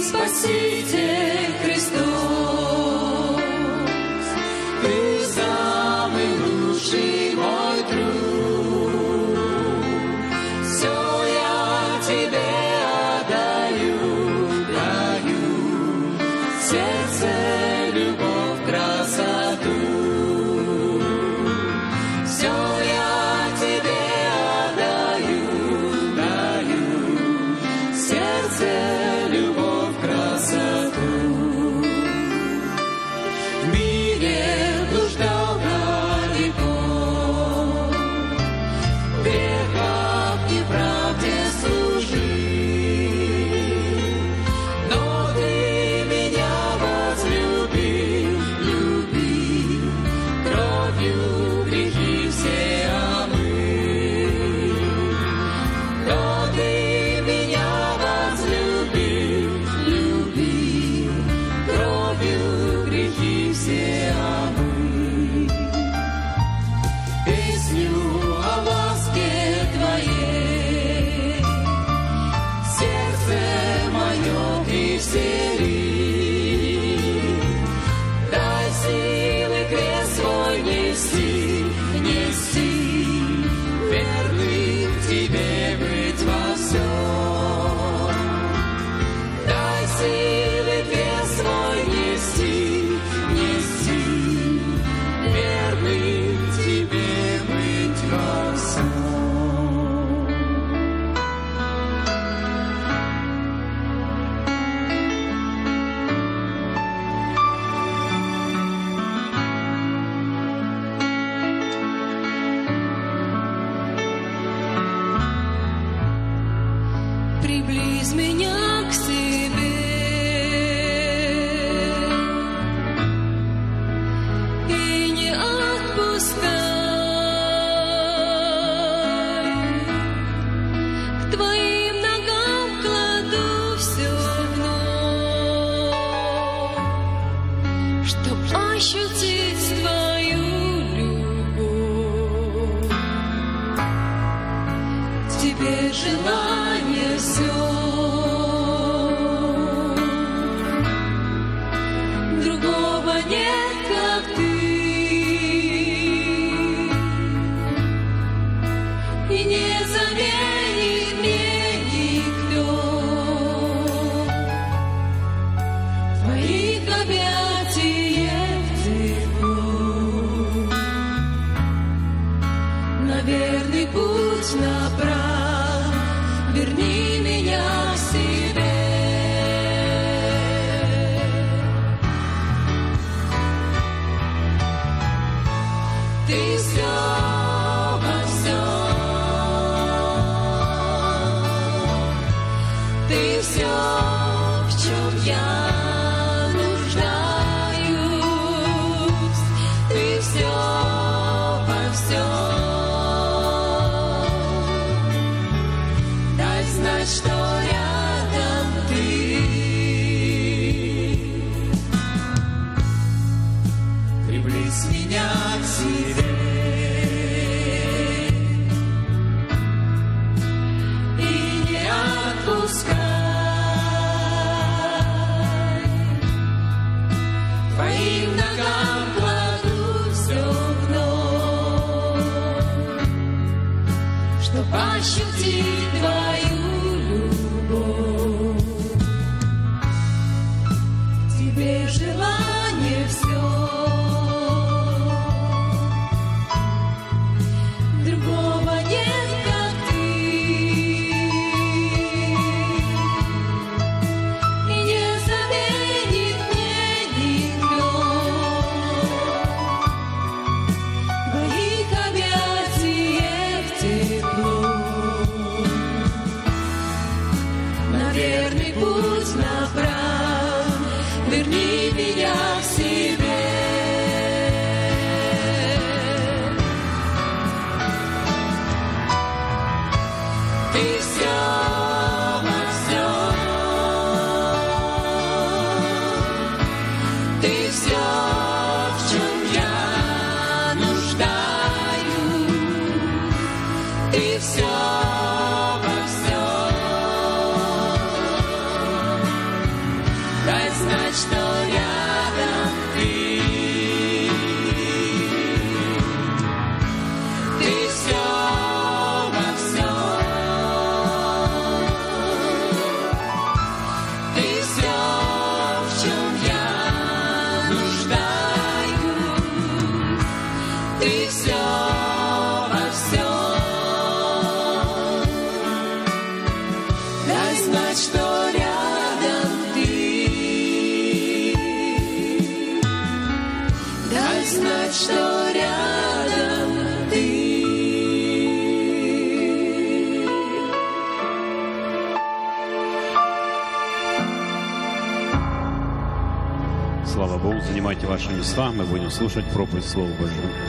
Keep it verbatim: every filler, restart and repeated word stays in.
Спаситель Христос, Ты самый лучший мой друг. Все я Тебе отдаю, даю, сердце, любовь, красоту. Все я Тебе отдаю, даю, сердце, любовь, красоту. В мире блуждал далеко, в грехах и правде служил, но Ты меня возлюбил, любил, кровью грехи все омыл. Но Ты меня возлюбил, любил, кровью грехи все омыл. Песню о ласке Твоей сердце мое Ты всели. Дай силы крест свой нести, нести, верным Тебе быть во всем. Дай силы крест свой нести, нести, верным Тебе быть во всем. Приблизь меня к себе и не отпускай. К Твоим ногам кладу все вновь, чтоб ощутить Твою любовь. Тебе желание все, другого нет, как Ты, и не заменит мне никто. Твоих объятиях тепло, на верный путь направь, верни меня к себе. Ты все во всем, Ты все, в чем я нуждаюсь, Ты все во всем. Дай знать, что рядом Ты. Приблизь меня к себе и не отпускай. Твоим ногам кладу все вновь, чтоб ощутить Твою любовь. Тебе желание все, другого нет, как Ты, и не заменит мне никто. В Твоих объятиях тепло, на верный путь направь, верни меня к себе. Ты все во всем, Ты все, в чем я нуждаюсь, Ты все во всем. что рядом ты. Ты все во всем. Ты все, в чем я нуждаюсь. Ты все во всем. Дай знать, что рядом ты. Дай знать, что рядом ты. Слава Богу, занимайте ваши места, мы будем слушать проповедь Слова Божьего.